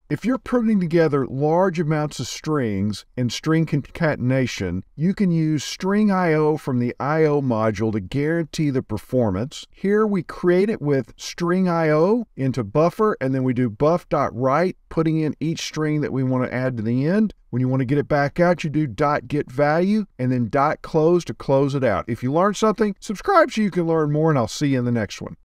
If you're putting together large amounts of strings in string concatenation, you can use StringIO from the IO module to guarantee the performance. Here we create it with StringIO into buffer, and then we do buff.write, putting in each string that we want to add to the end. When you want to get it back out, you do .getValue and then .close to close it out. If you learned something, subscribe so you can learn more, and I'll see you in the next one.